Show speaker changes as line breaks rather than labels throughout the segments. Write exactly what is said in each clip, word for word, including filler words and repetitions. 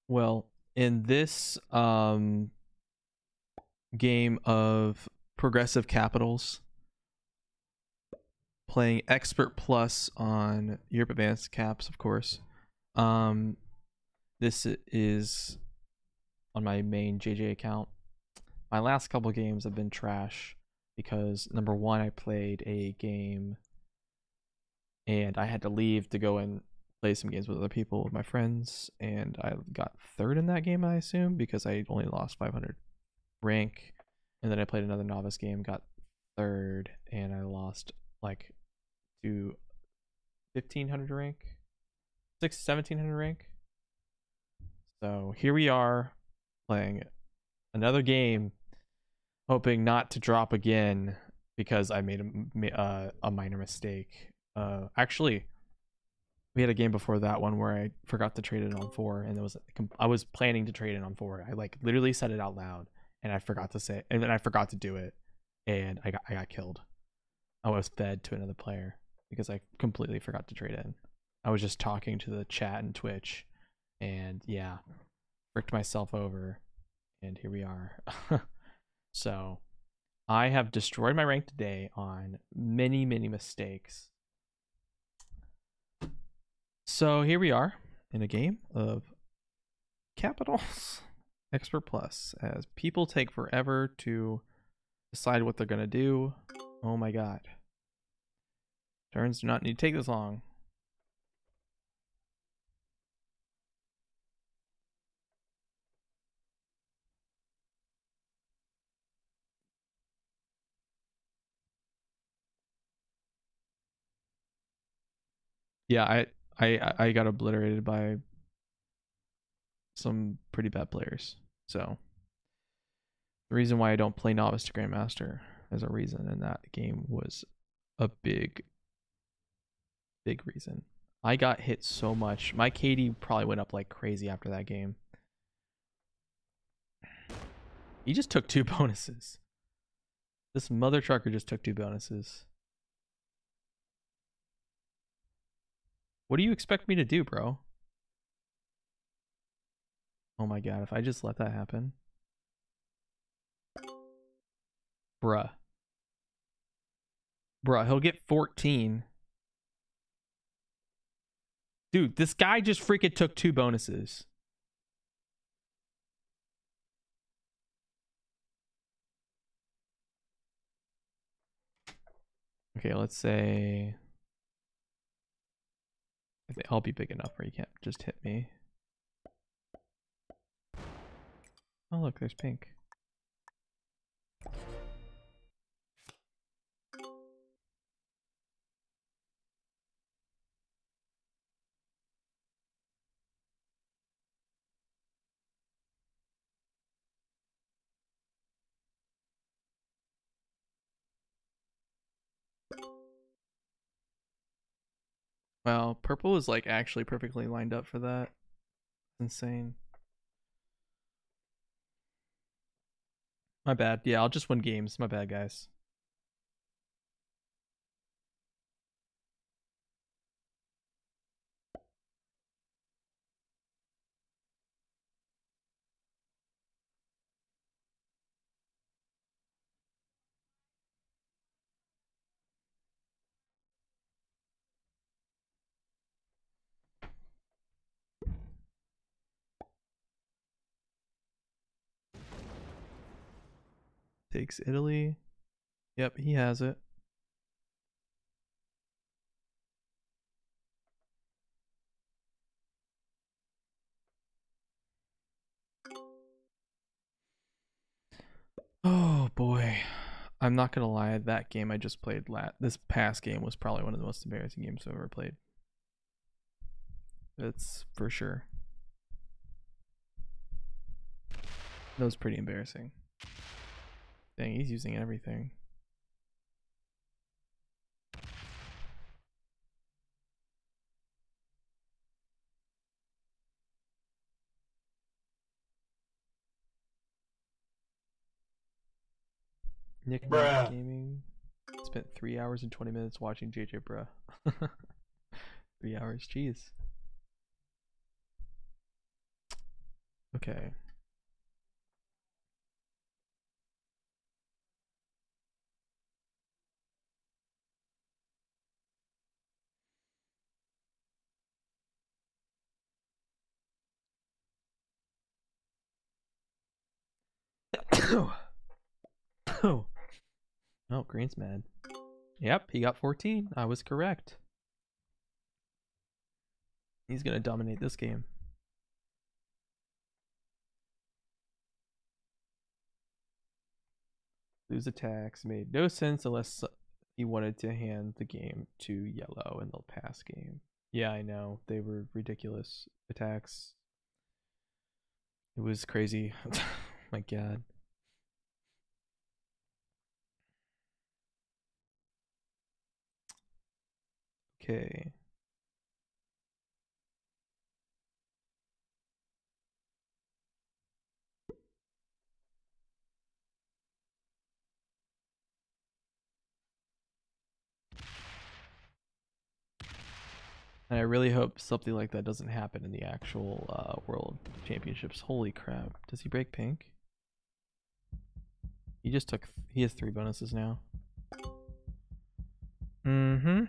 Well, in this um, game of progressive capitals, playing Expert Plus on Europe Advanced Caps, of course. Um, this is on my main J J account. My last couple games have been trash because number one, I played a game and I had to leave to go and play some games with other people, with my friends, and I got third in that game, I assume, because I only lost five hundred rank. And then I played another novice game, got third, and I lost like to fifteen hundred rank, six seventeen hundred rank. So here we are playing another game, hoping not to drop again because I made a uh, a minor mistake. Uh, actually, we had a game before that one where I forgot to trade it on four, and it was I was planning to trade it on four. I like literally said it out loud, and I forgot to say, and then I forgot to do it, and I got I got killed. I was fed to another player because I completely forgot to trade in. I was just talking to the chat and Twitch, and yeah, fricked myself over, and here we are. So I have destroyed my rank today on many, many mistakes. So here we are in a game of capitals Expert Plus, as people take forever to decide what they're gonna do. Oh my god. Turns do not need to take this long. Yeah, I I I got obliterated by some pretty bad players. So the reason why I don't play novice to grandmaster as a reason, and that game was a big big reason. I got hit so much. My K D probably went up like crazy after that game. He just took two bonuses. This mother trucker just took two bonuses. What do you expect me to do, bro? Oh my god, if I just let that happen. Bruh. Bruh, he'll get fourteen. Dude, this guy just freaking took two bonuses. Okay, let's say... I think I'll be big enough where you can't just hit me. Oh look, there's pink. Wow, purple is like actually perfectly lined up for that. Insane. My bad. Yeah, I'll just win games. My bad, guys. Takes Italy. Yep, he has it. Oh boy. I'm not gonna lie, that game I just played, lat this past game was probably one of the most embarrassing games I've ever played. That's for sure. That was pretty embarrassing. Dang, he's using everything. Nick Bruh. Gaming spent three hours and twenty minutes watching JJbruhh. Three hours, jeez. Okay. Oh, oh, green's mad. Yep, he got fourteen. I was correct. He's gonna dominate this game. Lose attacks made no sense unless he wanted to hand the game to yellow in the past game. Yeah, I know. They were ridiculous attacks. It was crazy. My god. Okay. And I really hope something like that doesn't happen in the actual uh, World Championships. Holy crap. Does he break pink? He just took... Th he has three bonuses now. Mm-hmm.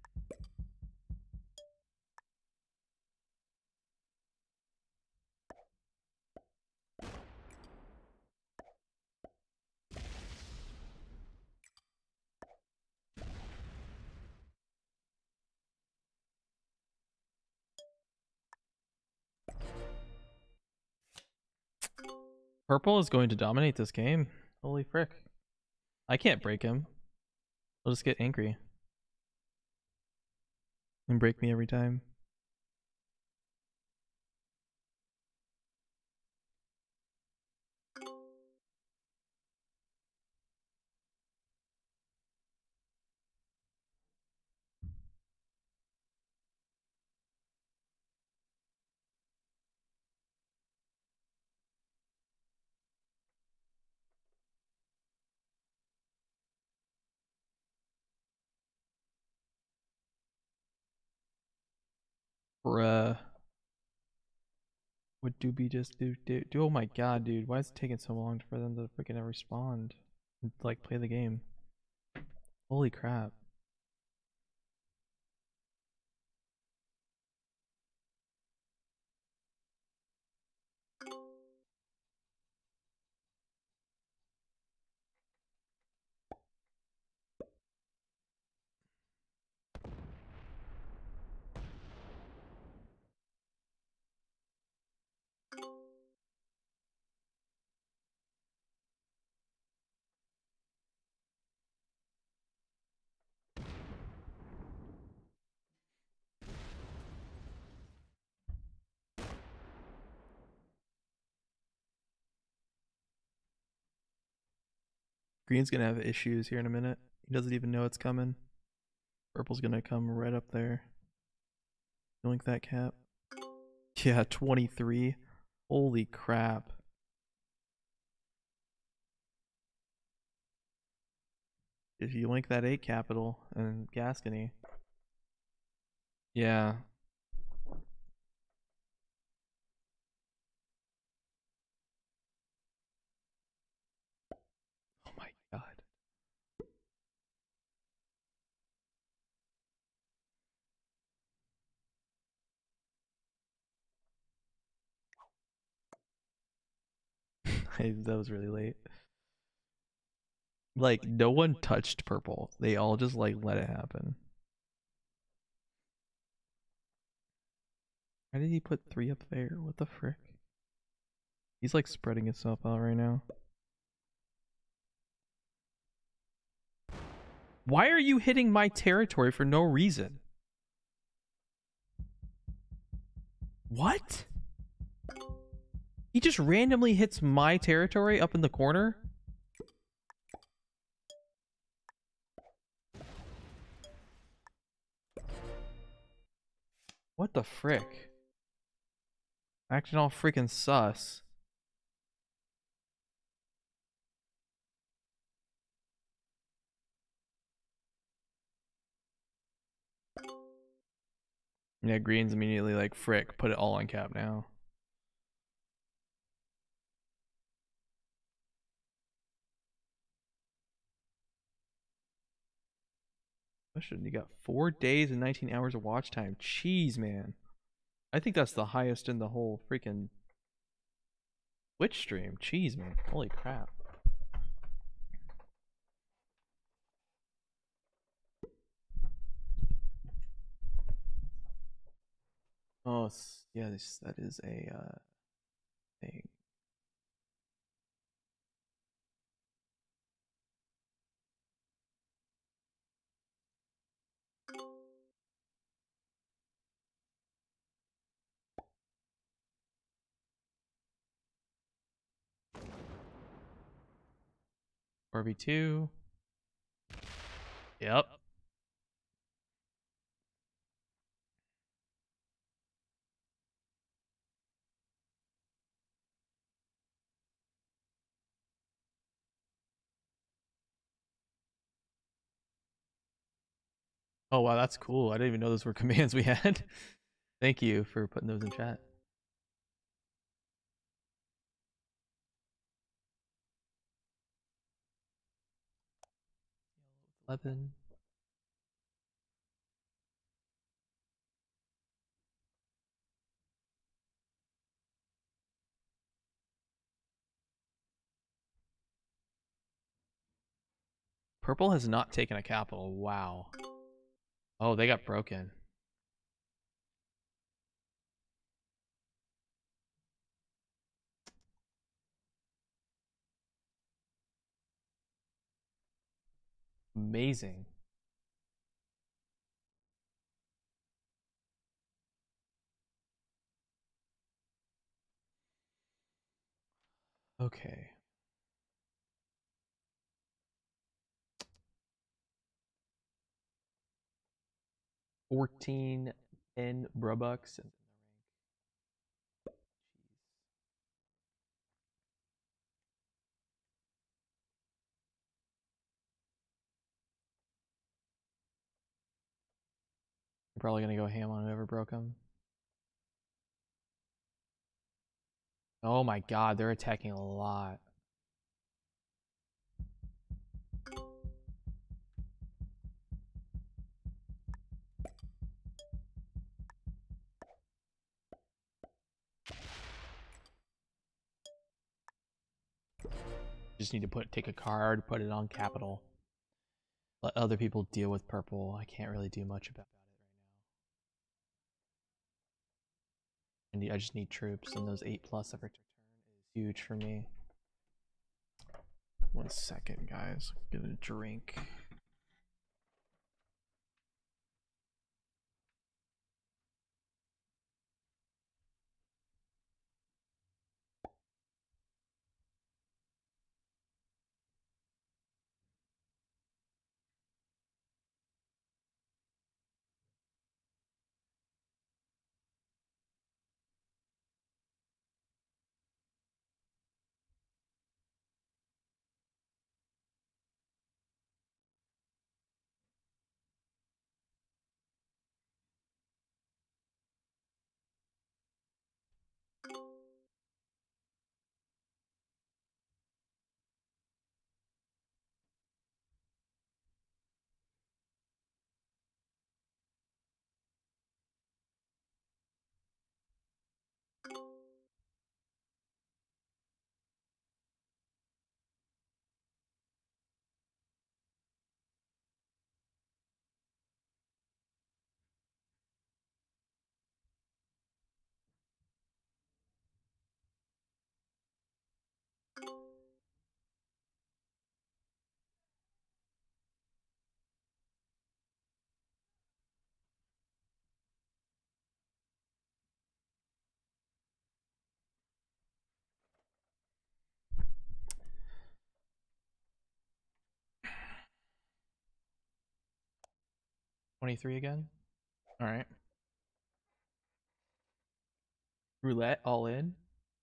Purple is going to dominate this game. Holy frick. I can't break him. He'll just get angry. And break me every time. Bruh. What Doobie just do, do? do? Oh my god, dude. Why is it taking so long for them to freaking respond? And, like, play the game. Holy crap. Green's gonna have issues here in a minute. He doesn't even know it's coming. Purple's gonna come right up there. Yoink that cap. Yeah, twenty-three. Holy crap. If you link that eight capital and Gascony. Yeah. Oh my god. That was really late. Like, no one touched purple. They all just, like, let it happen. Why did he put three up there? What the frick? He's, like, spreading himself out right now. Why are you hitting my territory for no reason? What? He just randomly hits my territory up in the corner? What the frick? Acting all freaking sus. Yeah, green's immediately like, frick, put it all on cap now. Question. You got four days and nineteen hours of watch time. Jeez, man. I think that's the highest in the whole freaking Twitch stream. Jeez, man. Holy crap. Oh, yeah, this, that is a uh, thing. four v two. Yep. Oh, wow, that's cool. I didn't even know those were commands we had. Thank you for putting those in chat. eleven. Purple has not taken a capital. Wow. Oh, they got broken. Amazing. Okay. fourteen ten Brubucks. I'm probably going to go ham on whoever broke them. Oh my god, they're attacking a lot. Just need to put take a card, put it on capital. Let other people deal with purple. I can't really do much about it right now. And I just need troops, and those eight plus every turn is huge for me. One second, guys. Get a drink. twenty-three again? Alright. Roulette all in?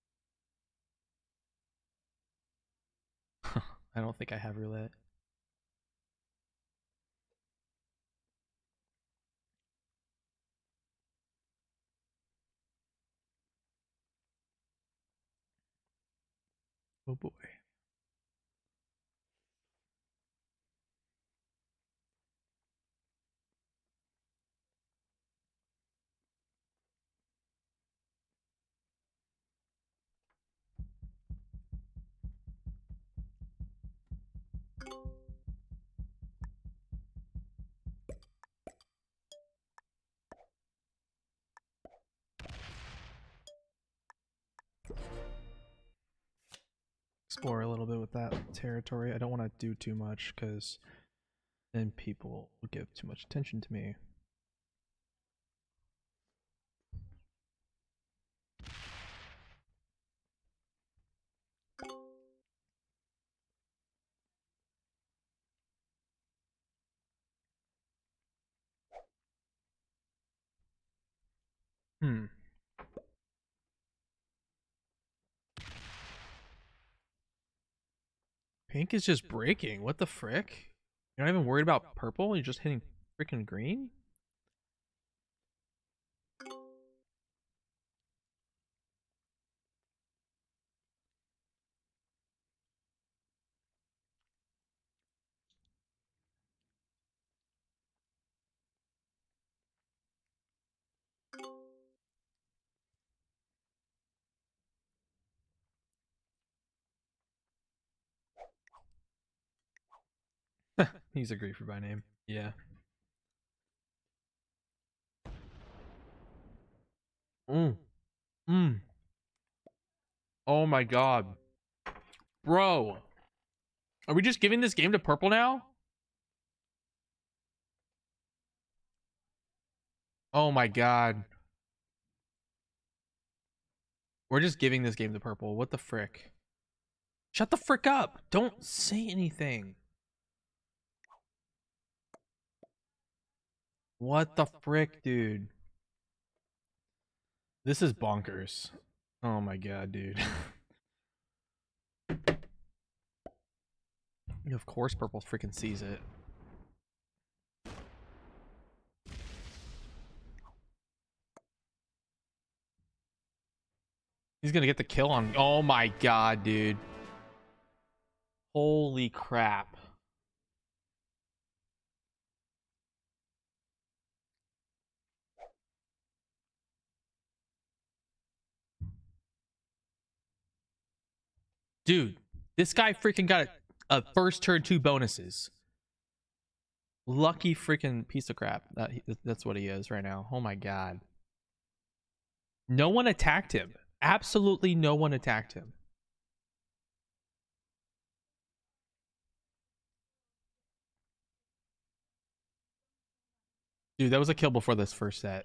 I don't think I have roulette. Oh boy. Explore a little bit with that territory. I don't want to do too much because then people will give too much attention to me. Hmm. Pink is just breaking. What the frick? You're not even worried about purple? You're just hitting freaking green? He's a griefer by name. Yeah. Mm. Mm. Oh my god. Bro. Are we just giving this game to purple now? Oh my god. We're just giving this game to purple. What the frick? Shut the frick up. Don't say anything. What the frick, dude? This is bonkers. Oh my god, dude. Of course purple freaking sees it. He's gonna get the kill on. Oh my god, dude. Holy crap. Dude, this guy freaking got a, a first turn two bonuses. Lucky freaking piece of crap. That that's what he is right now. Oh my god. No one attacked him. Absolutely no one attacked him. Dude, that was a kill before this first set.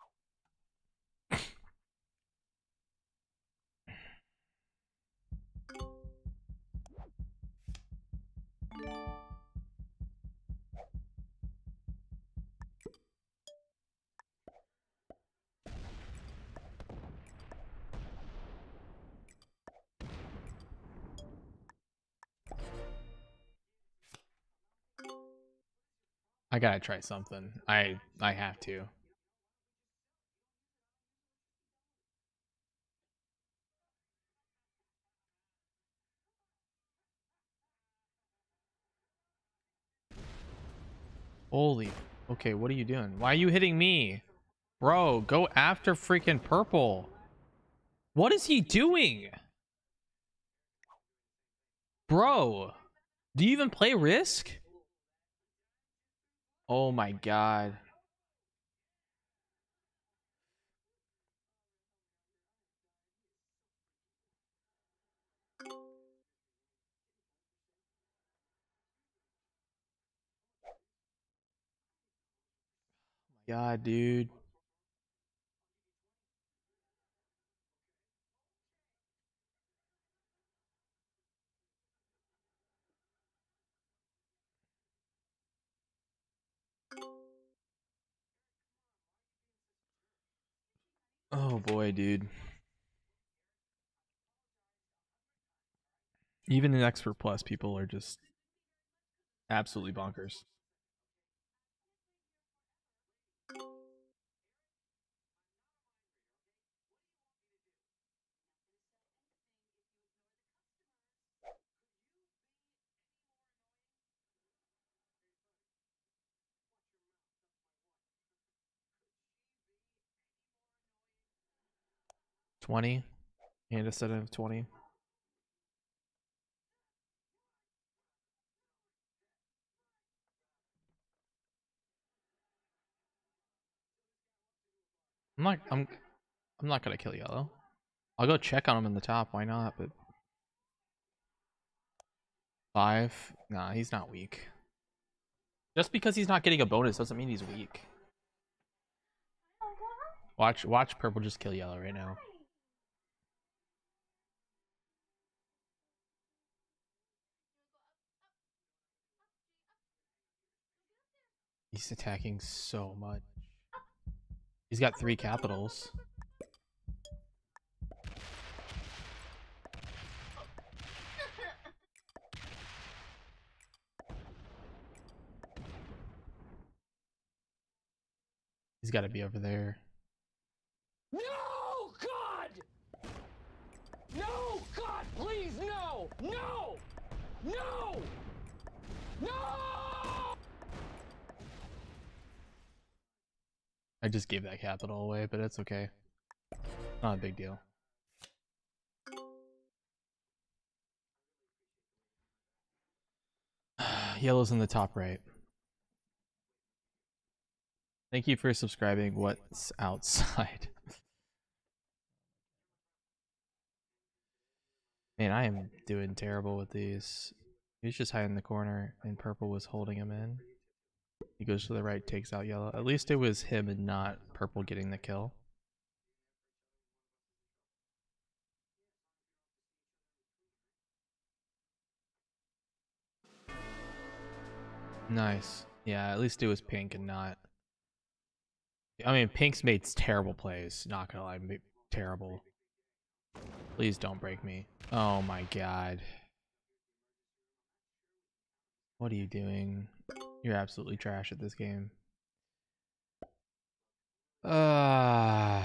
I gotta try something. I I have to. Holy. Okay, what are you doing? Why are you hitting me? Bro, go after freaking purple. What is he doing? Bro, do you even play Risk? Oh my god. God, dude. Oh boy, dude. Even in Expert Plus, people are just absolutely bonkers. twenty and a set of twenty. I'm not. I'm. I'm not gonna kill yellow. I'll go check on him in the top. Why not? But five. Nah, he's not weak. Just because he's not getting a bonus doesn't mean he's weak. Watch. Watch purple just kill yellow right now. He's attacking so much. He's got three capitals. He's got to be over there.
No, God! No, God, please, no! No! No! No!
I just gave that capital away, but it's okay. Not a big deal. Yellow's in the top right. Thank you for subscribing. What's outside? Man, I am doing terrible with these. He's just hiding in the corner, and purple was holding him in. He goes to the right, takes out yellow. At least it was him and not purple getting the kill. Nice. Yeah, at least it was pink and not... I mean, pink's made terrible plays. Not gonna lie, terrible. Please don't break me. Oh my god. What are you doing? You're absolutely trash at this game. Uh...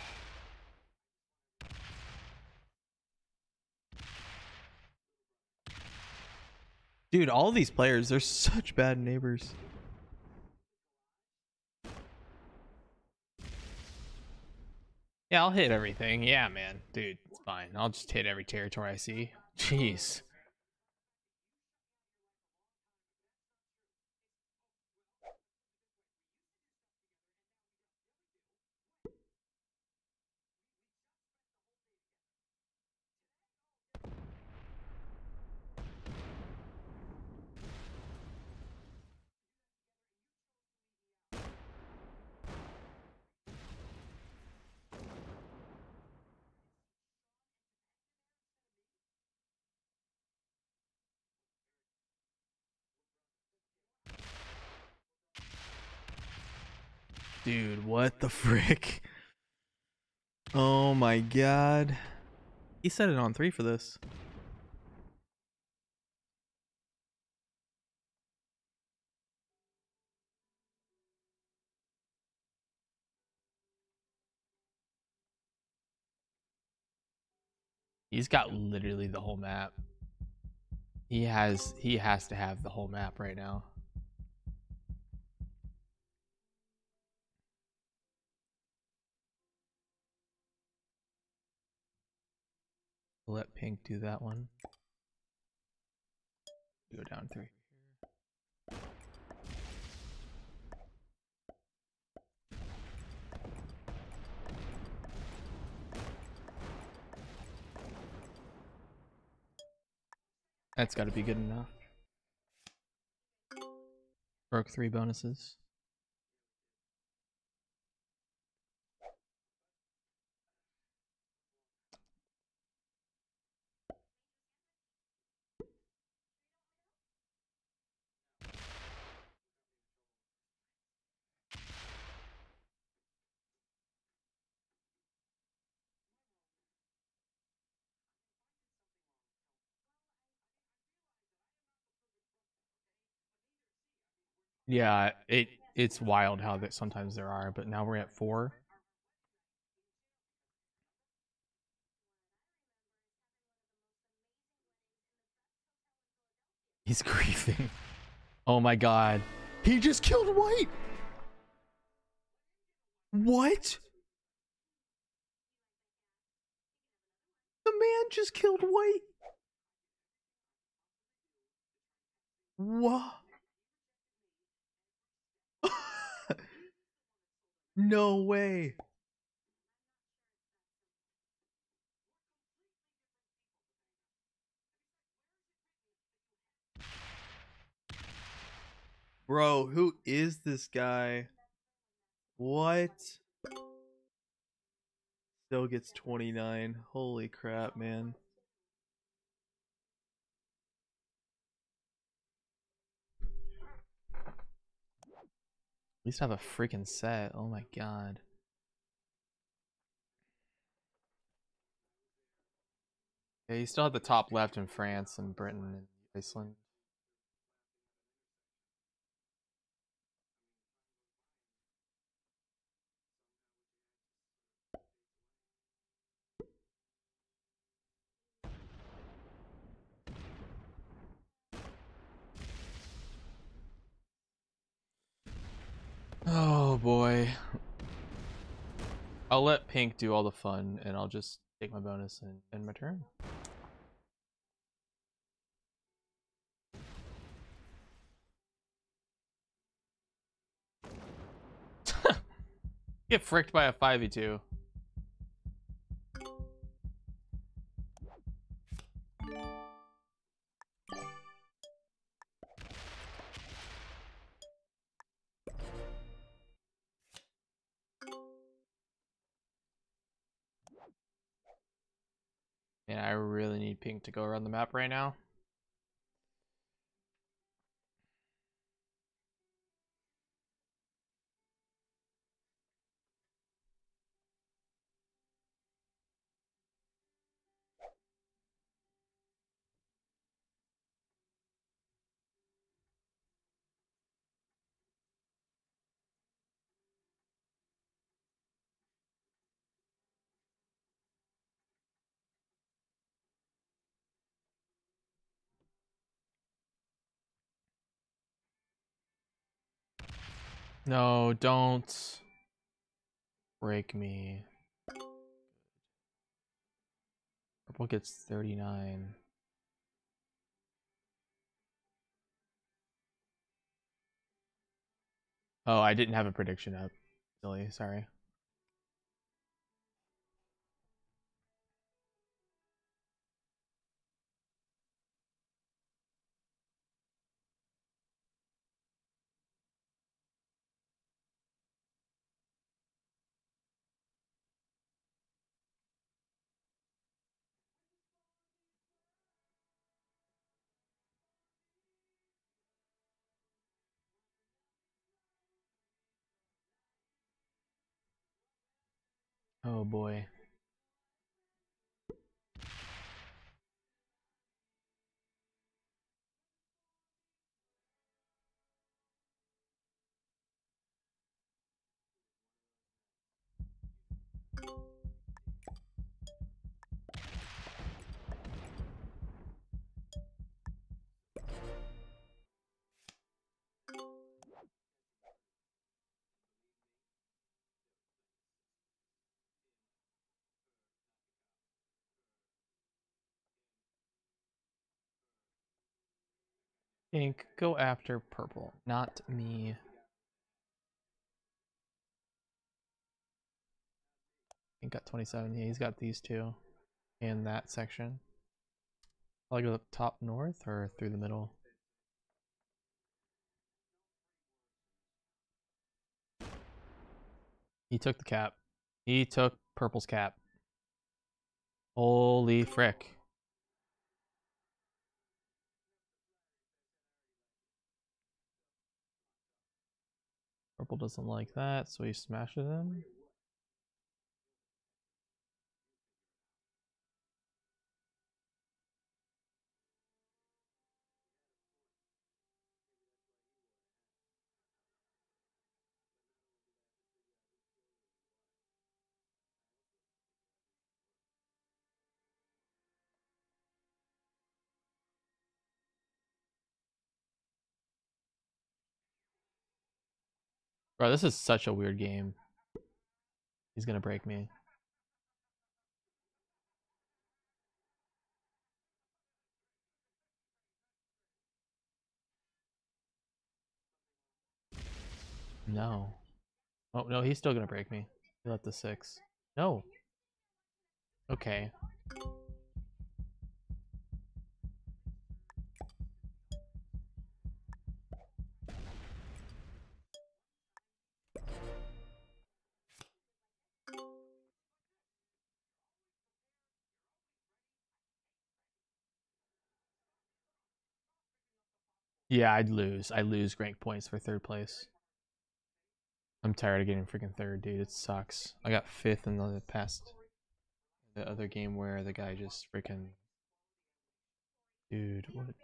Dude, all these players, they're such bad neighbors. Yeah, I'll hit everything. Yeah, man. Dude, it's fine. I'll just hit every territory I see. Jeez. Dude, what the frick? Oh my god. He set it on three for this. He's got literally the whole map. He has he has to have the whole map right now. Let pink do that one. Go down three. That's got to be good enough. Broke three bonuses. Yeah, it it's wild how that sometimes there are, but now we're at four. He's griefing. Oh my god. He just killed white! What? The man just killed white! What? No way. Bro, who is this guy? What? Still gets twenty-nine. Holy crap, man. At least have a freaking set. Oh my god. Yeah, you still have the top left in France and Britain and Iceland. Oh boy. I'll let pink do all the fun and I'll just take my bonus and end my turn. Get fricked by a five v two. And I really need pink to go around the map right now. No, don't break me. Purple gets thirty-nine. Oh, I didn't have a prediction up. Silly, sorry. Oh boy. Pink, go after purple, not me. Pink got twenty-seven. Yeah, he's got these two in that section. I'll go up top north or through the middle. He took the cap. He took purple's cap. Holy frick. Purple doesn't like that, so he smashes him. Bro, this is such a weird game. He's gonna break me. No. Oh, no, he's still gonna break me. He left the six. No. Okay. Yeah, I'd lose. I lose rank points for third place. I'm tired of getting freaking third, dude. It sucks. I got fifth in the past, the other game where the guy just freaking, dude, what?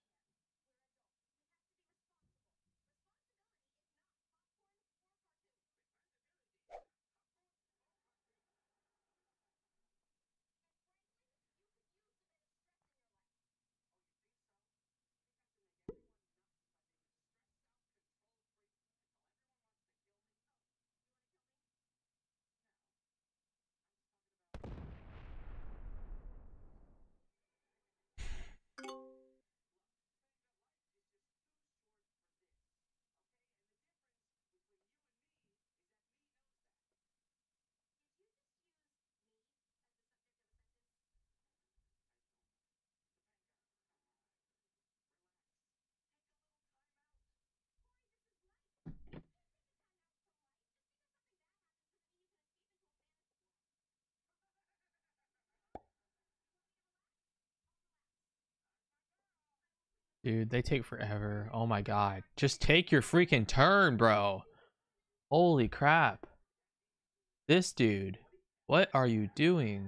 Dude, they take forever. Oh my god. Just take your freaking turn, bro. Holy crap. This dude. What are you doing?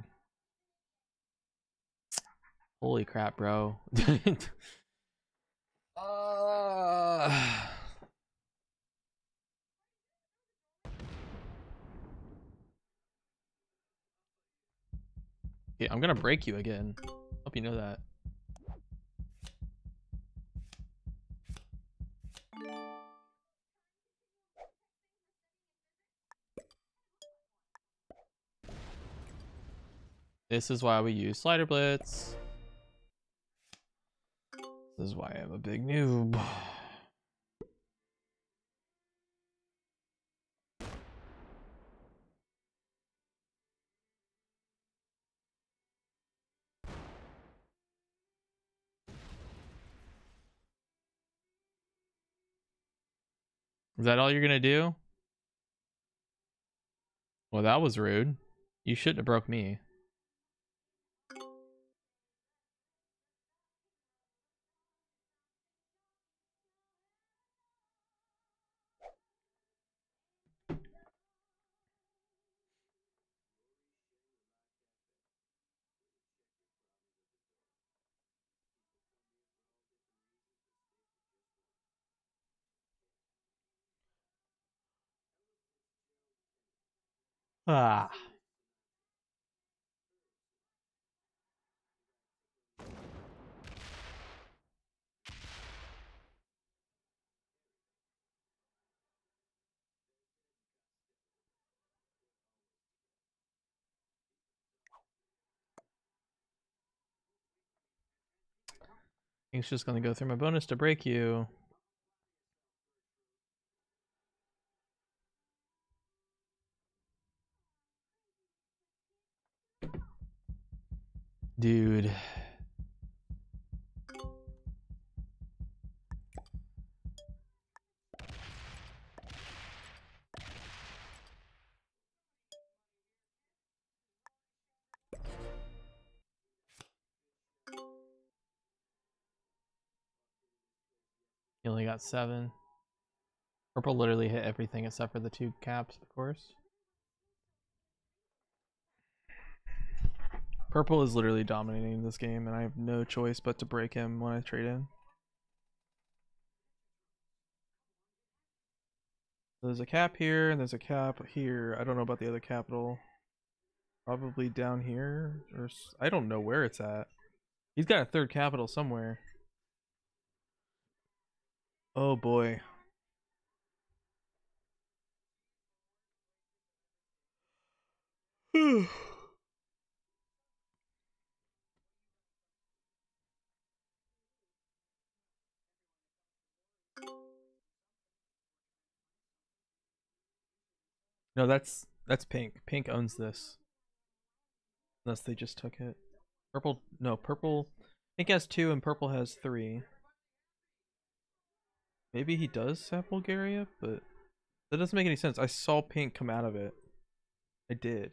Holy crap, bro. uh... Yeah, I'm gonna break you again. Hope you know that. This is why we use slider blitz. This is why I'm a big noob. Is that all you're gonna do? Well, that was rude. You shouldn't have broke me. Ah. He's just gonna go through my bonus to break you. Dude. He only got seven. Purple literally hit everything except for the two caps, of course. Purple is literally dominating this game, and I have no choice but to break him when I trade in. There's a cap here, and there's a cap here. I don't know about the other capital. Probably down here, or I don't know where it's at. He's got a third capital somewhere. Oh boy. No, that's that's pink. Pink owns this. Unless they just took it. Purple, no, purple. Pink has two and purple has three. Maybe he does have Bulgaria, but that doesn't make any sense. I saw pink come out of it. I did.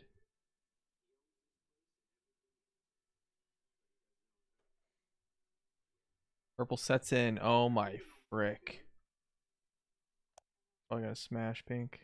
Purple sets in. Oh my Frick. Oh, I gotta smash pink.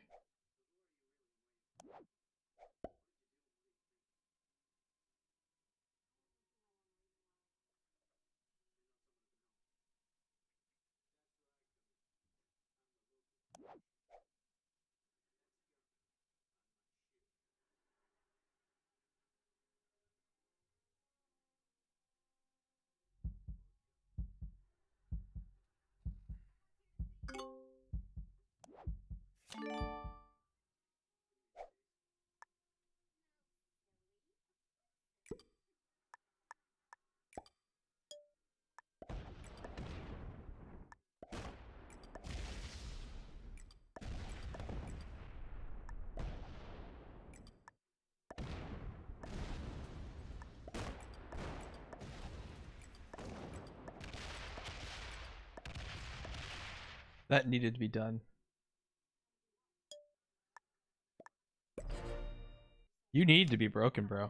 That needed to be done. You need to be broken, bro.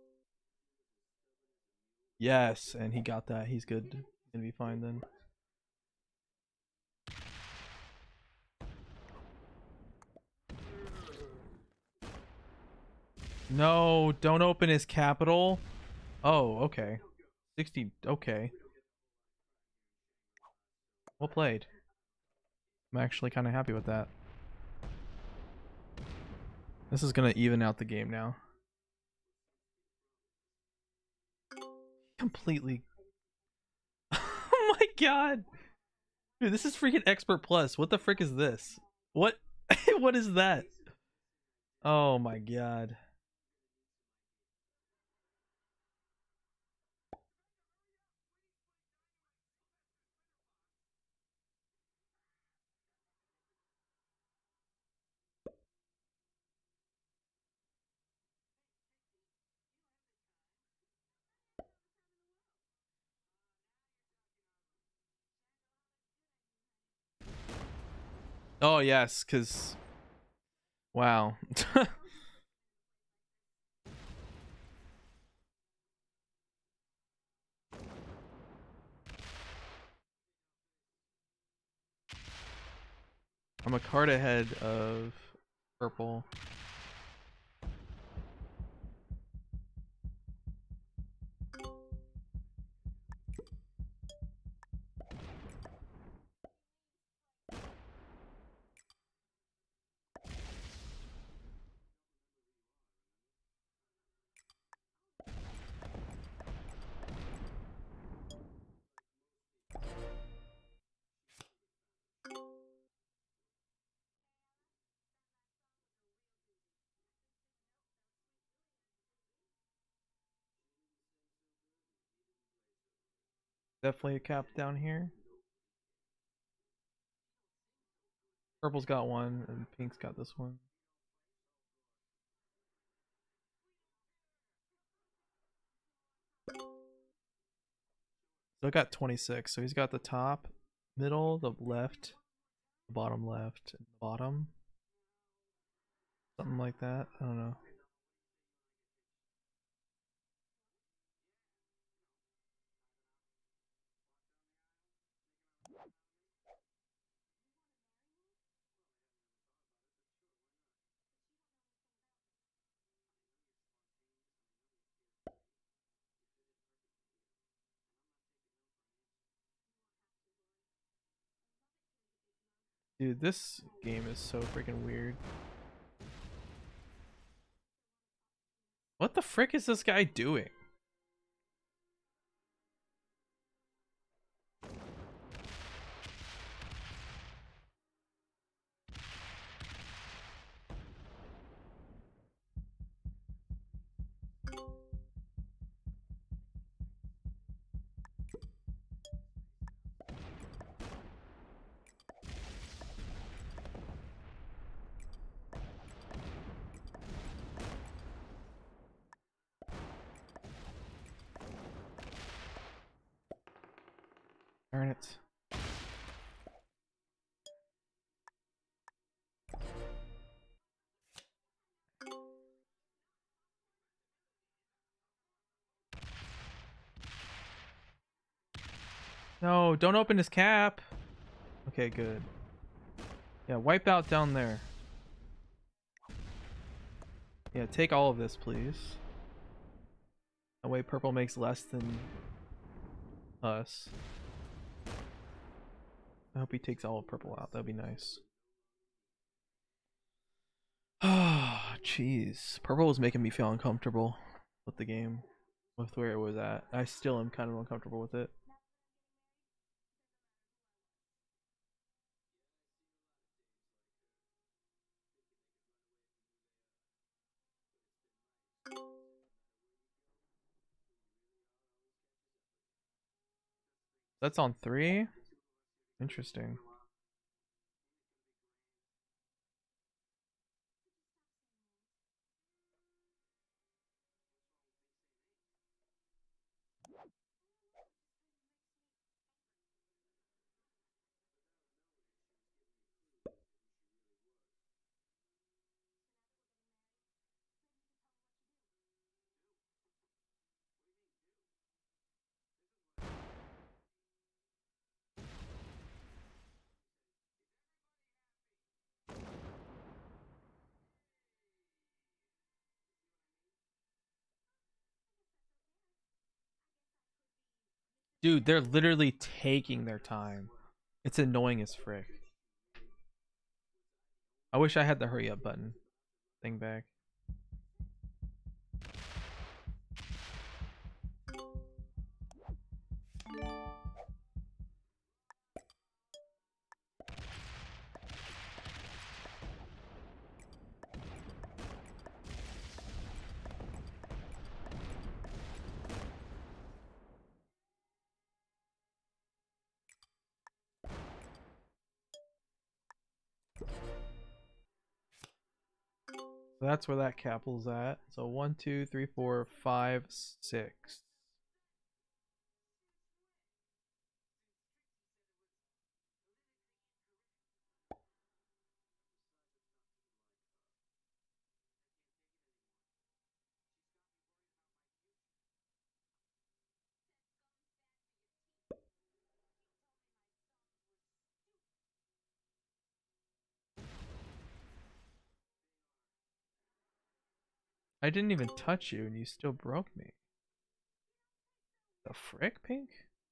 Yes, and he got that. He's good. He's gonna be fine then. No, don't open his capital. Oh, okay. sixty, okay. Well played. I'm actually kind of happy with that. This is gonna even out the game now. Completely. Oh my god. Dude, this is freaking Expert Plus. What the frick is this? What? What is that? Oh my god. Oh yes, cause wow. I'm a card ahead of purple. Definitely a cap down here. Purple's got one, and pink's got this one. So I got twenty-six. So he's got the top, middle, the left, the bottom left, and the bottom. Something like that. I don't know. Dude, this game is so freaking weird. What the frick is this guy doing? Darn it. No, don't open his cap. Okay, good. Yeah, wipe out down there. Yeah, take all of this, please. That way purple makes less than us. I hope he takes all of purple out. That'd be nice. Ah, jeez. Purple was making me feel uncomfortable with the game, with where it was at. I still am kind of uncomfortable with it. That's on three? Interesting. Dude, they're literally taking their time. It's annoying as frick. I wish I had the hurry up button thing back. So that's where that capital's at. So one, two, three, four, five, six. I didn't even touch you and you still broke me. The frick, Pink?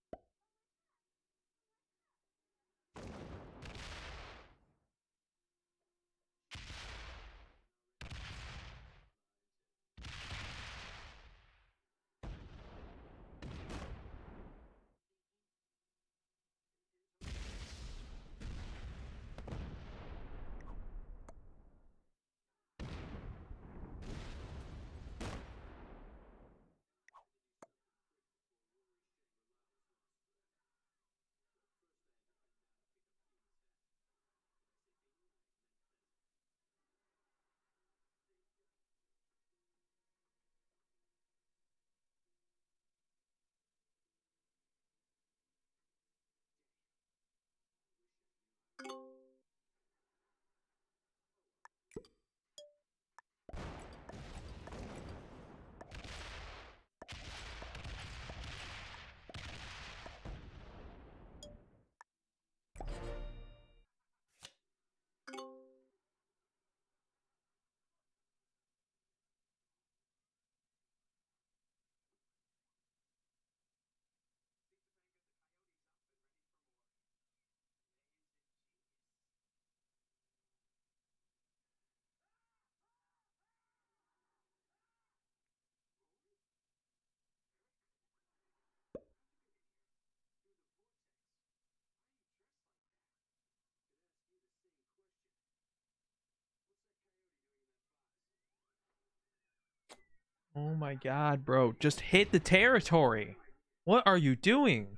Oh my god, bro. Just hit the territory. What are you doing?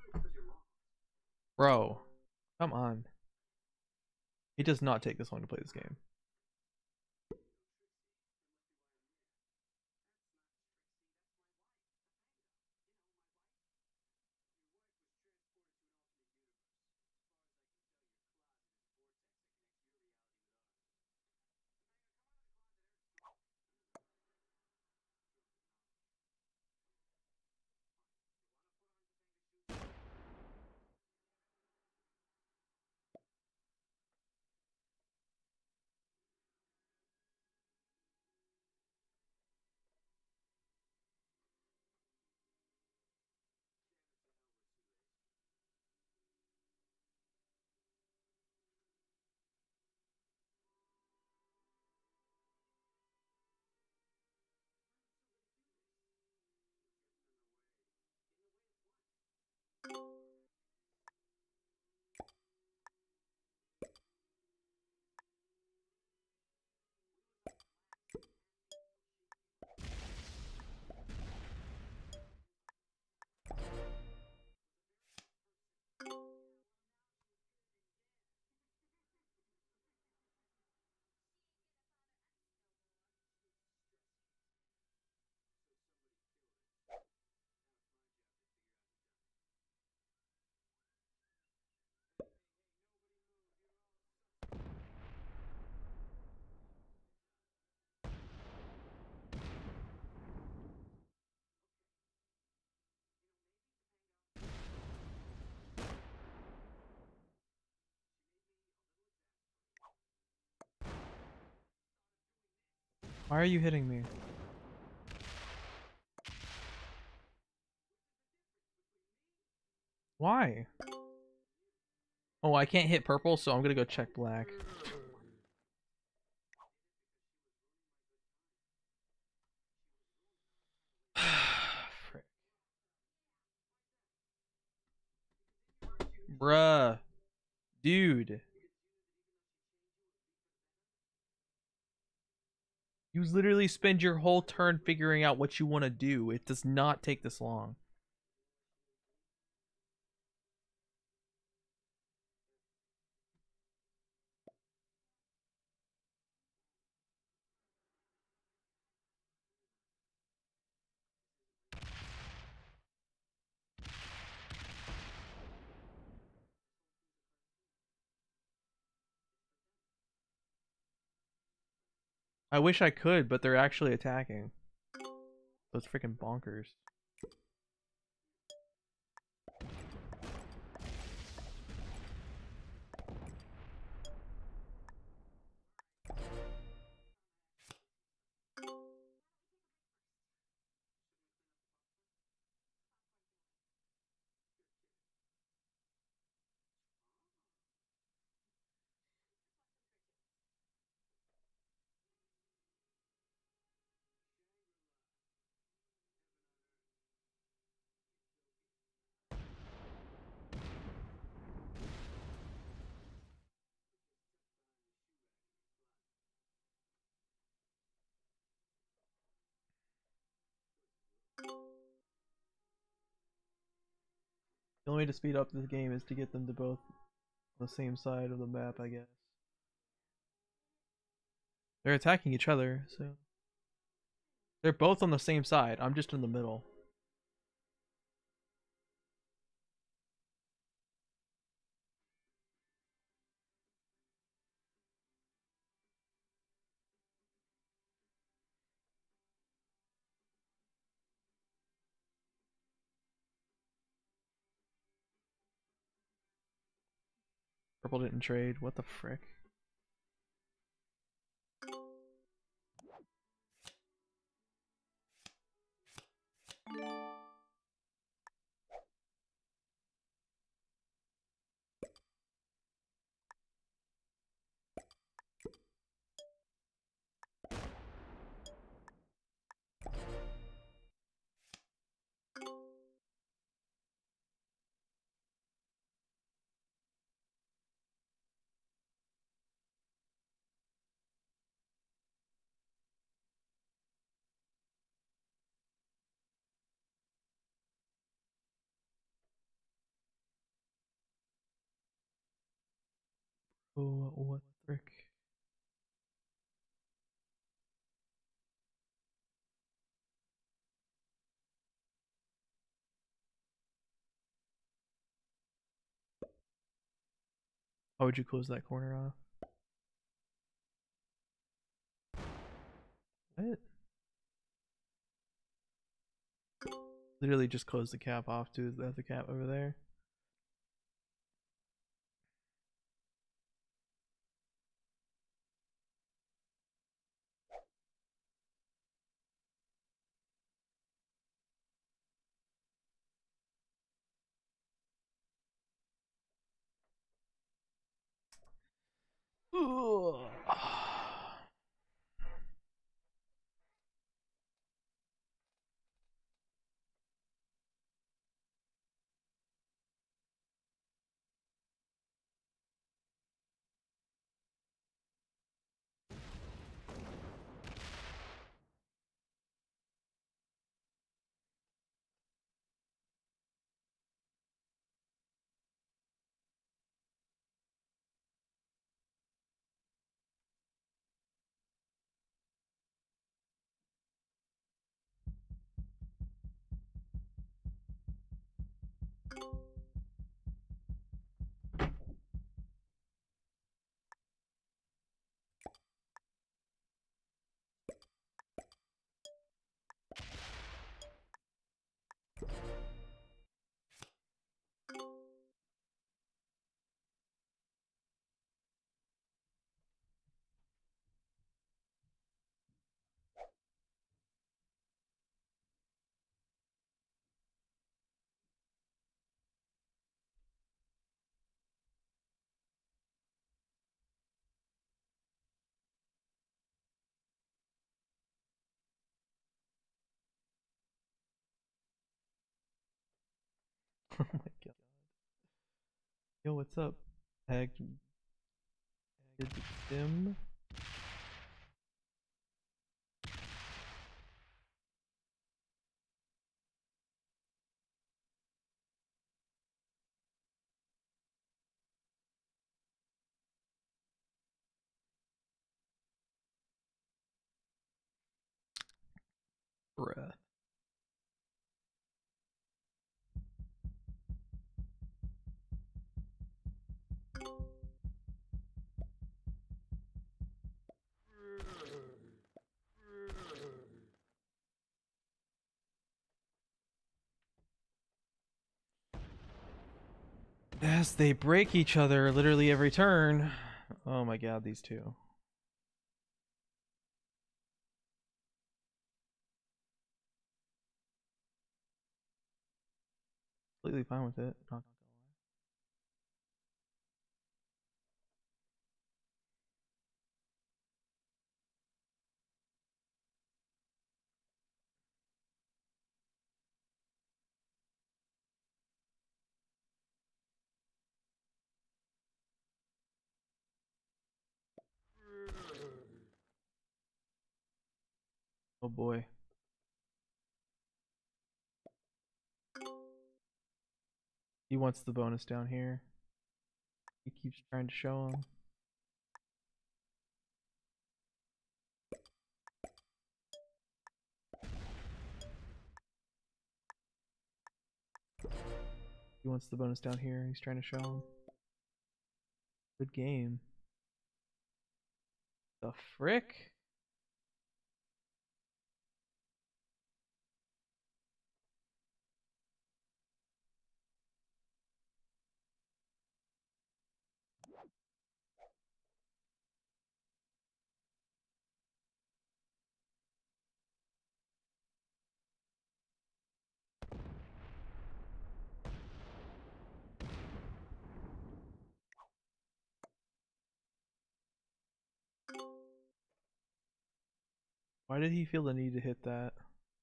Bro, come on. He does not take this long to play this game. Why are you hitting me? Why? Oh, I can't hit purple, so I'm gonna go check black. Frick. Bruh. Dude. You literally spend your whole turn figuring out what you want to do. It does not take this long. I wish I could, but they're actually attacking. Those freaking bonkers. The only way to speed up this game is to get them to both on the same side of the map, I guess. They're attacking each other, so they're both on the same side. I'm just in the middle. Purple didn't trade. What the frick? Oh, what the frick? How would you close that corner off? What? Literally just close the cap off to the other cap over there. Ugh. Oh my god. Yo, what's up? Hag Sim? Bruh. Yes, they break each other literally every turn. Oh my god, these two. Completely fine with it. Not gonna lie. Oh boy. He wants the bonus down here. He keeps trying to show him. He wants the bonus down here. He's trying to show him. Good game. The frick? Why did he feel the need to hit that?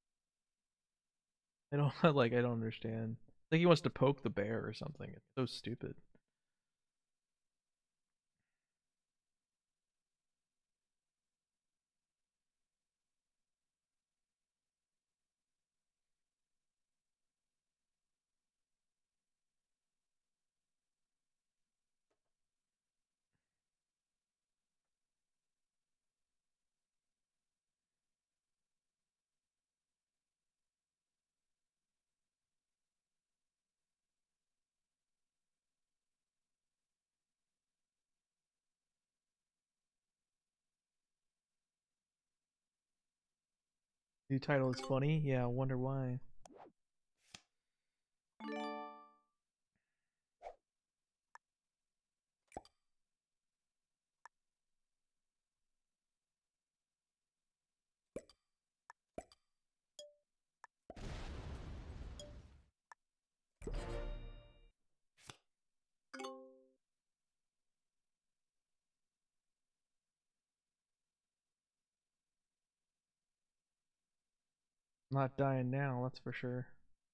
I don't like I don't understand. Like he wants to poke the bear or something. It's so stupid. New title is funny? Yeah, I wonder why. Not dying now, that's for sure.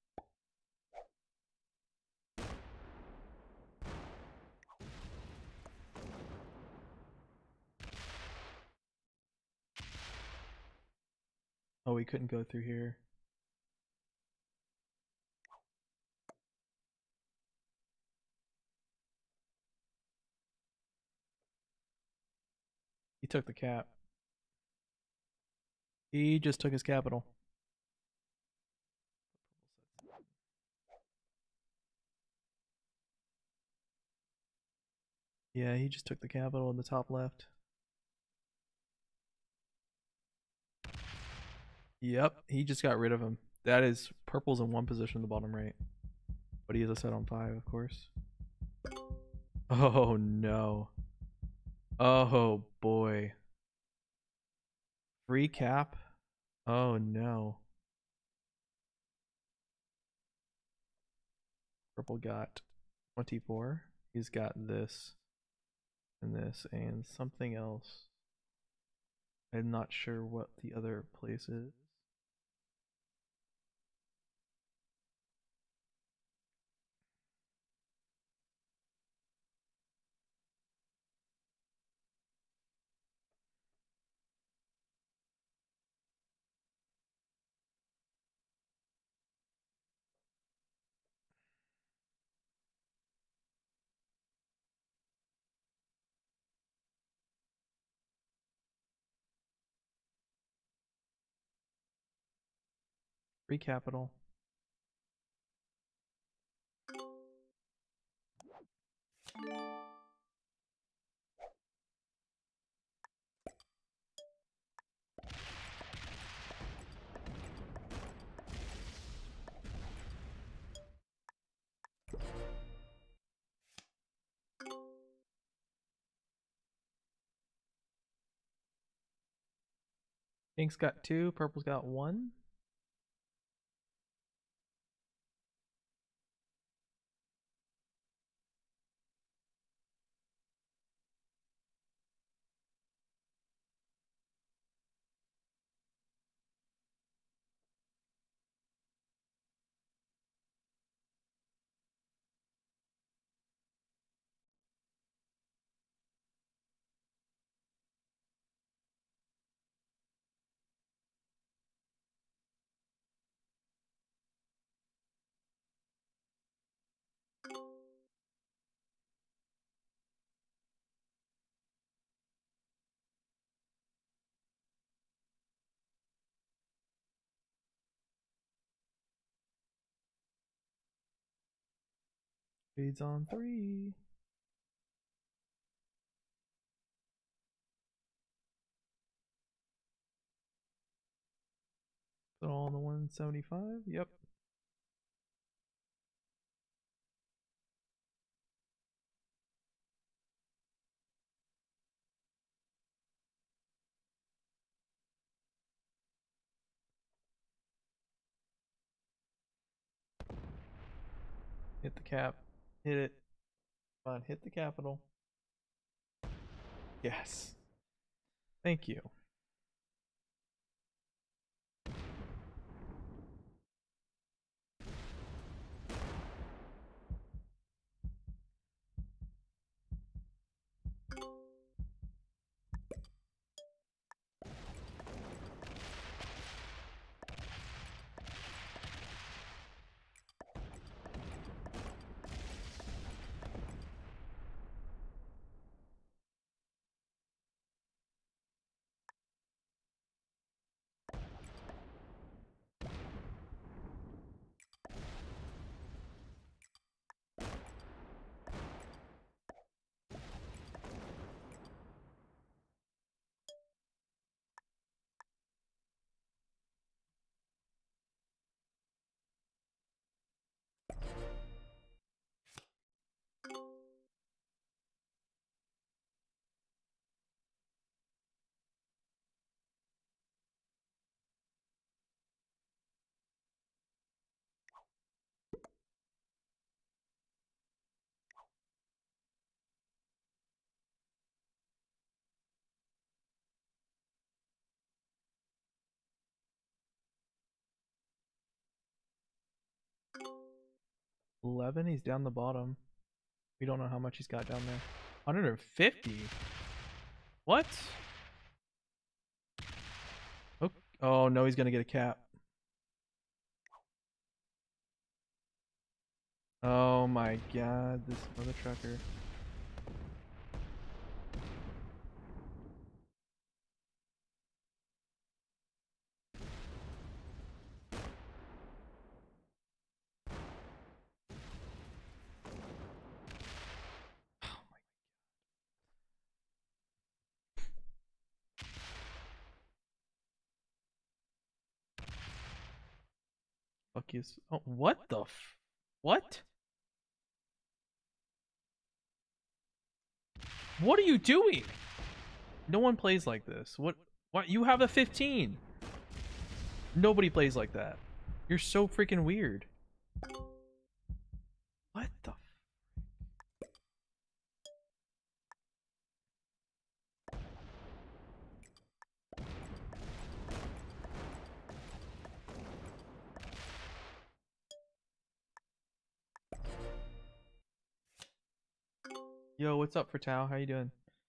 Oh, we couldn't go through here. He took the cap. He just took his capital. Yeah, he just took the capital in the top left. Yep, he just got rid of him. That is purple's in one position in the bottom right. But he has a set on five, of course. Oh no. Oh boy. Free cap? Oh no. Purple got twenty-four. He's got this and this and something else. I'm not sure what the other place is. Free capital. Pink's got two, purple's got one. Spades on three. Put all in the one seventy-five. Yep. Hit the cap. Hit it. Come on, hit the capital. Yes. Thank you. eleven, he's down the bottom. We don't know how much he's got down there. one hundred fifty? What? Oh, oh no, he's gonna get a cap. Oh my god, this mother trucker. Fuck you. Oh, what the f- What? What are you doing? No one plays like this. What? What? You have a fifteen. Nobody plays like that. You're so freaking weird. What the f- Yo, what's up for Tao? How you doing?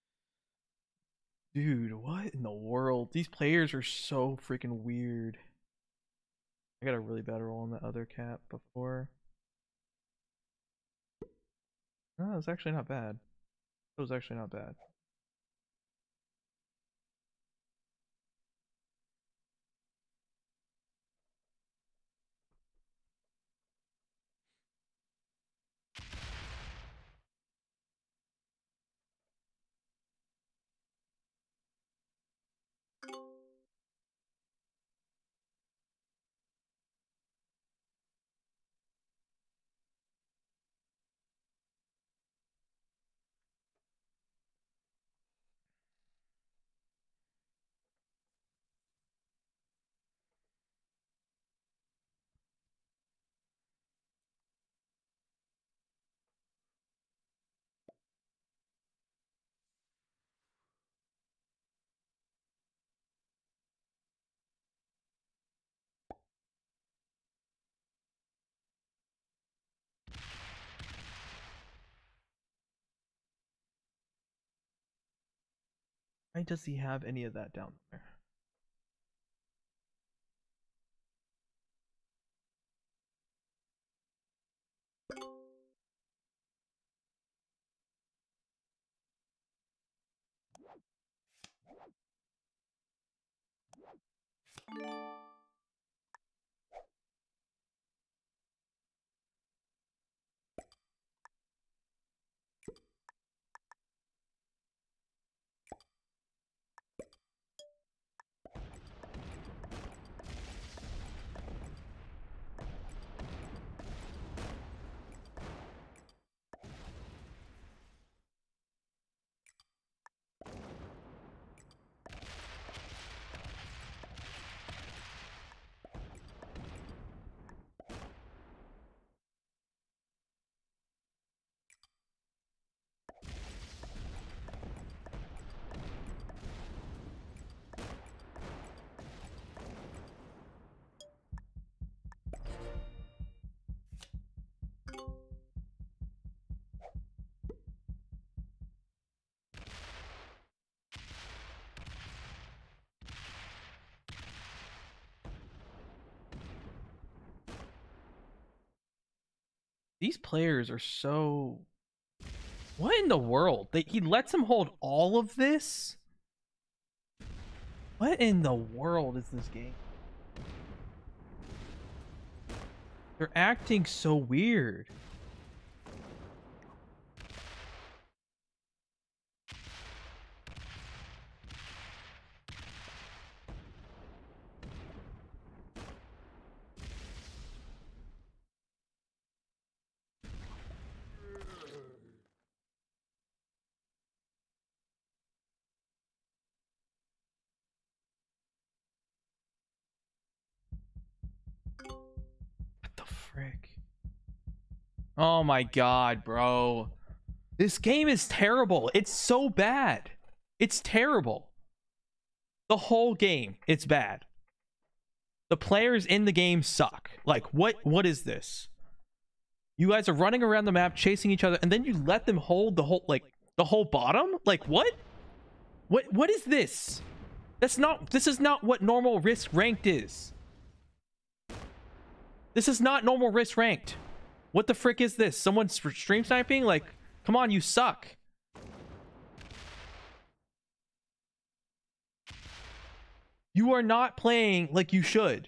Dude, what in the world? These players are so freaking weird. I got a really bad roll on the other cap before. No, it was actually not bad. It was actually not bad. Why does he have any of that down there? These players are so... What in the world? They, he lets him hold all of this? What in the world is this game? They're acting so weird. What the frick? Oh my god, bro. This game is terrible. It's so bad. It's terrible. The whole game, it's bad. The players in the game suck. Like, what? What is this? You guys are running around the map chasing each other, and then you let them hold the whole, like, the whole bottom? Like, what? What? What is this? That's not, this is not what normal risk ranked is. This is not normal risk ranked. What the frick is this? Someone stream sniping? Like, come on, you suck. You are not playing like you should.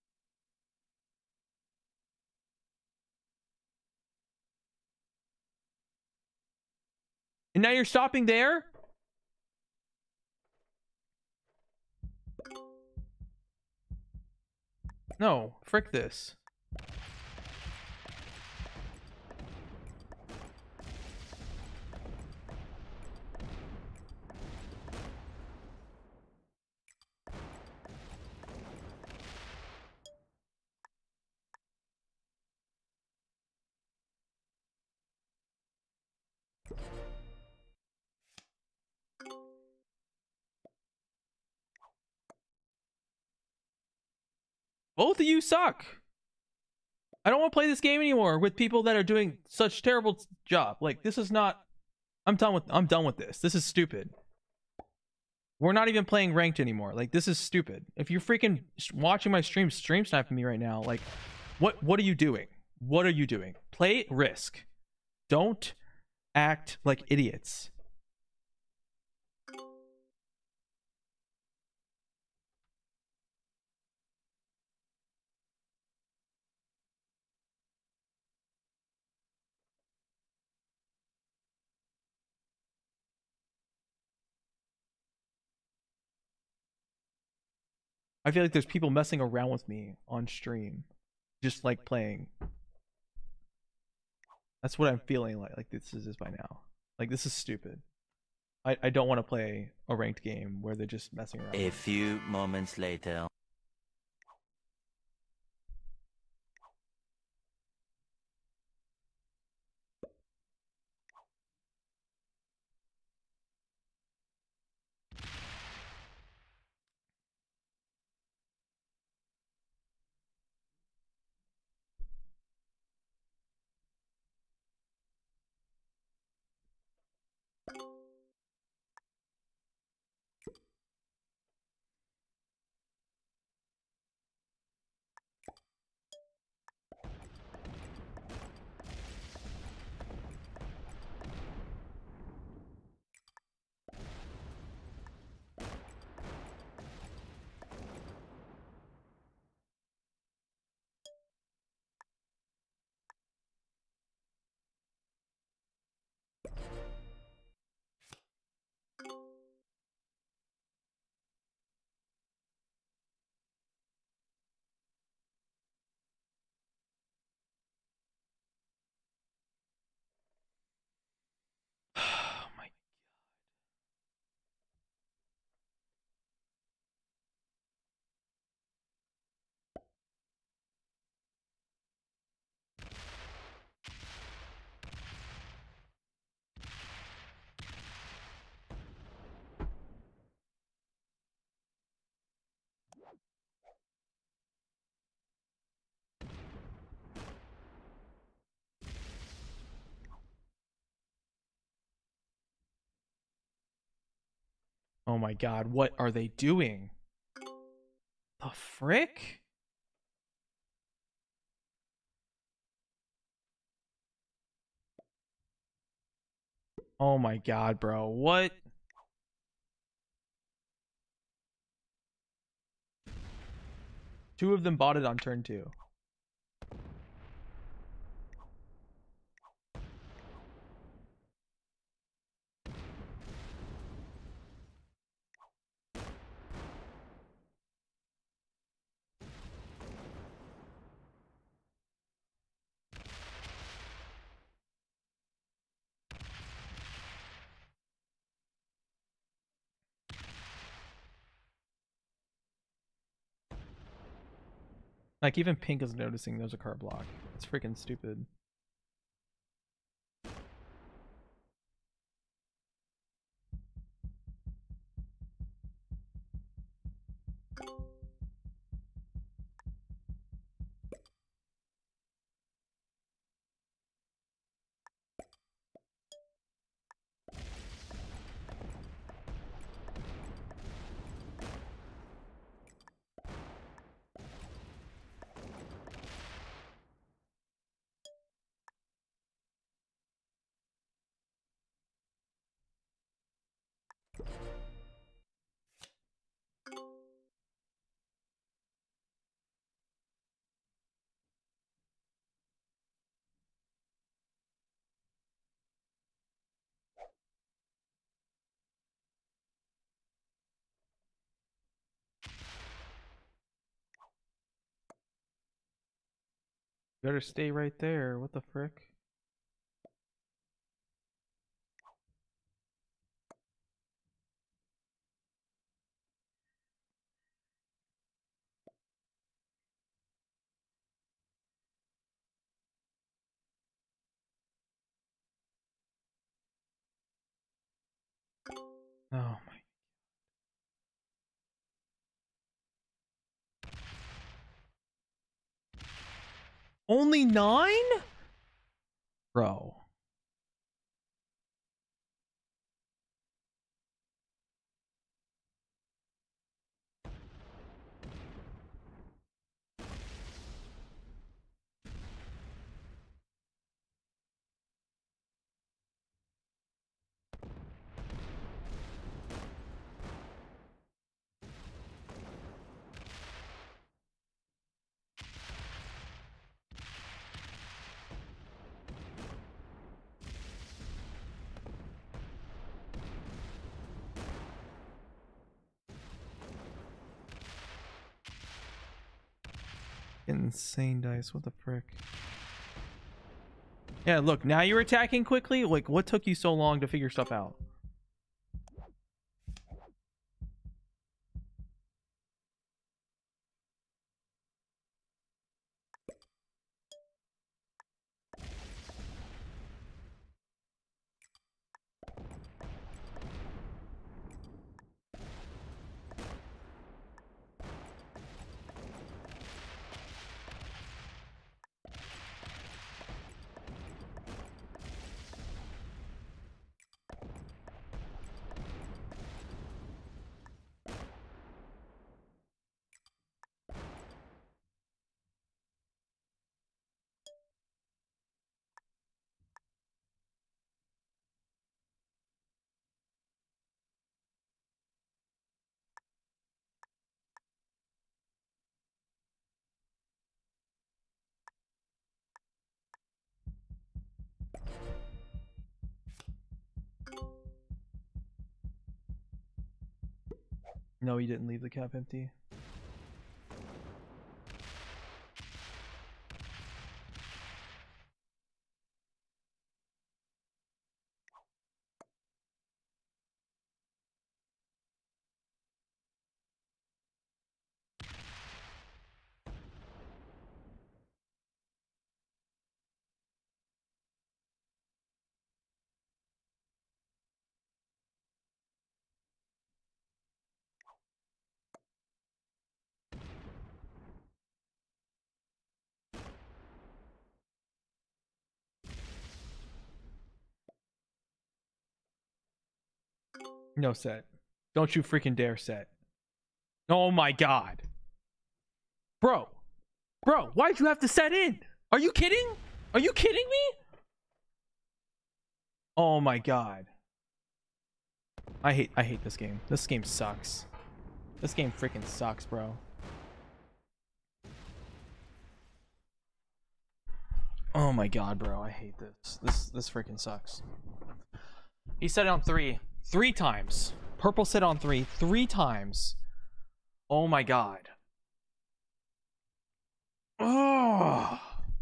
And now you're stopping there? No, frick this. Both of you suck. I don't want to play this game anymore with people that are doing such terrible job. Like, this is not... I'm done with I'm done with this. This is stupid. We're not even playing ranked anymore. Like, this is stupid. If you're freaking watching my stream stream sniping me right now, like, what what are you doing? What are you doing? Play Risk. Don't act like idiots. I feel like there's people messing around with me on stream, just like playing. That's what I'm feeling like. Like, this is this by now. Like, this is stupid. I, I don't want to play a ranked game where they're just messing around.
A few moments later.
Oh my god, what are they doing? The frick? Oh my god, bro. What? Two of them bought it on turn two. Like, even Pink is noticing there's a card block. It's freaking stupid. Better stay right there. What the frick? Oh my. Only nine? Bro. Insane dice. What the frick? Yeah, look, now you're attacking quickly? Like, what took you so long to figure stuff out? No, you didn't leave the cap empty. No set. Don't you freaking dare set. Oh my god. Bro. Bro, why'd you have to set in? Are you kidding? Are you kidding me? Oh my god. I hate I hate this game. This game sucks. This game freaking sucks, bro. Oh my god, bro. I hate this. This this freaking sucks. He set it on three. Three times. Purple set on three. Three times. Oh my god. Oh.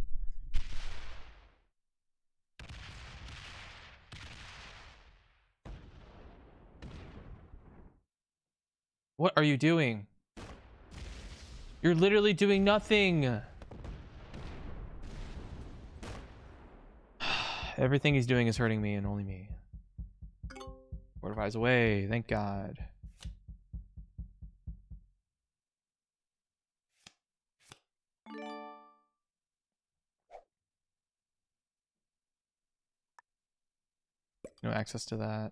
What are you doing? You're literally doing nothing. Everything he's doing is hurting me and only me. Fortifies away, thank God. No access to that.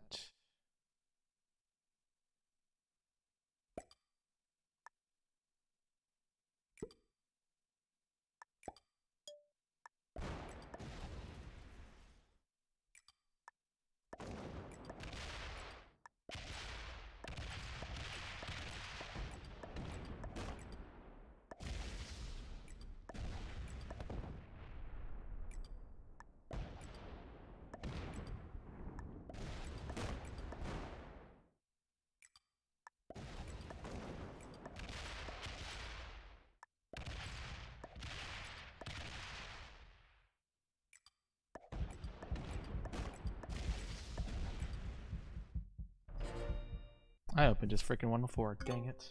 I opened just freaking one before. Dang it.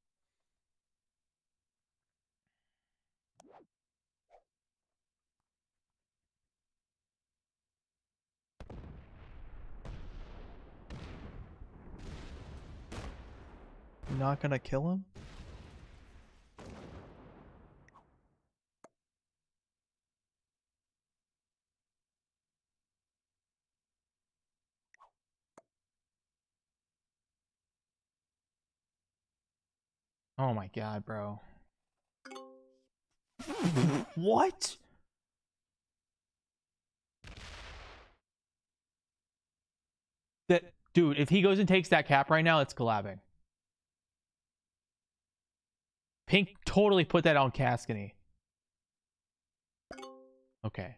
Not gonna kill him? Oh my god, bro. What? That dude, if he goes and takes that cap right now, it's collabing. Pink totally put that on Caskany. Okay.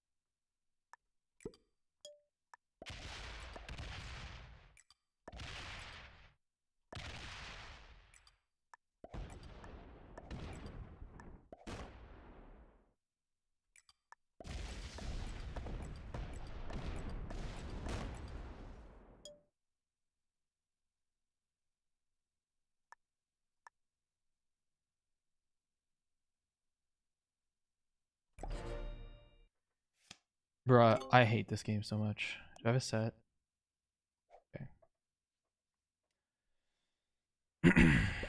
Bruh, I hate this game so much. Do I have a set? Okay.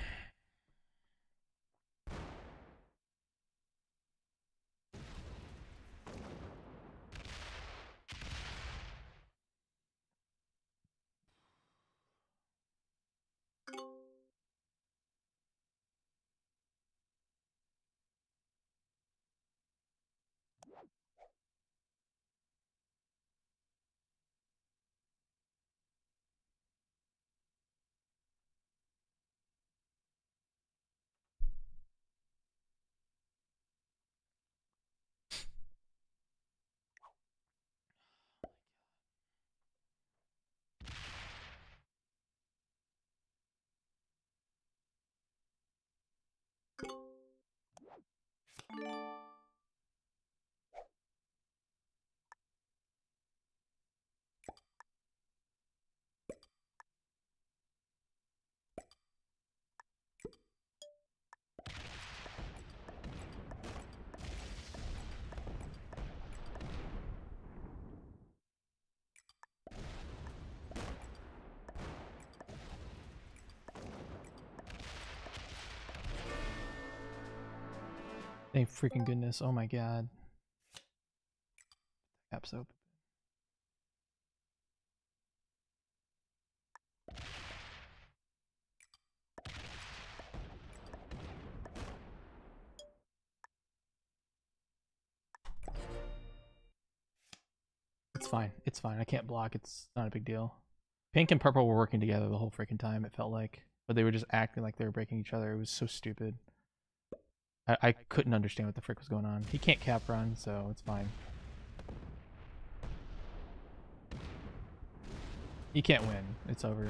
Thank freaking goodness. Oh my god. App's open. It's fine. It's fine. I can't block. It's not a big deal. Pink and purple were working together the whole freaking time, it felt like. But they were just acting like they were breaking each other. It was so stupid. I, I couldn't understand what the frick was going on. He can't cap run, so it's fine. He can't win. It's over.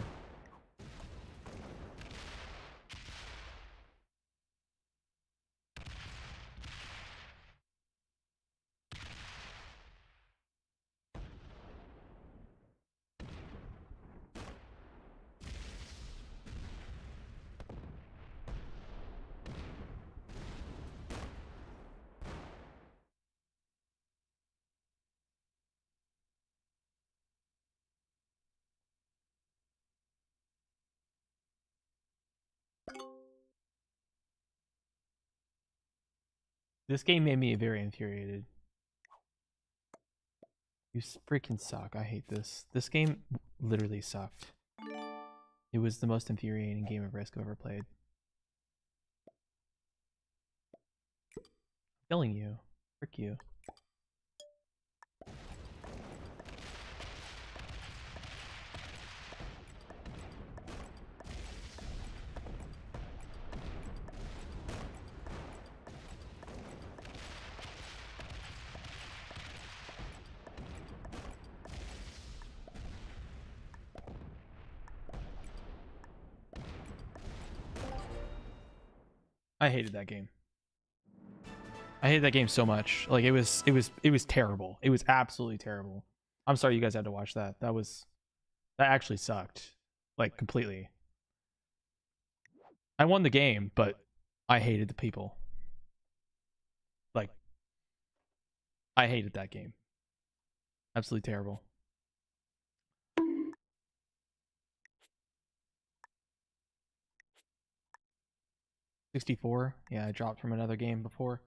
This game made me very infuriated. You freaking suck. I hate this. This game literally sucked. It was the most infuriating game of Risk I've ever played. I'm killing you. Frick you. I hated that game. I hated that game so much. Like it was it was it was terrible. It was absolutely terrible. I'm sorry you guys had to watch that. That was that actually sucked. Like completely. I won the game, but I hated the people. Like I hated that game. Absolutely terrible. sixty-four. Yeah, I dropped from another game before.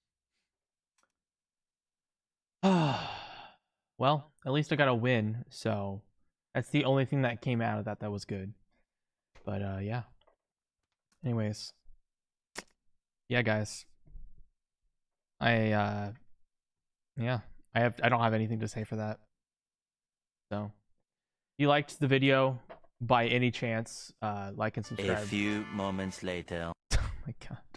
Well, at least I got a win, so that's the only thing that came out of that that was good. But uh yeah. Anyways. Yeah, guys. I uh yeah, I have I don't have anything to say for that. So, if you liked the video by any chance, uh like and subscribe.
A few moments later.
Oh my god.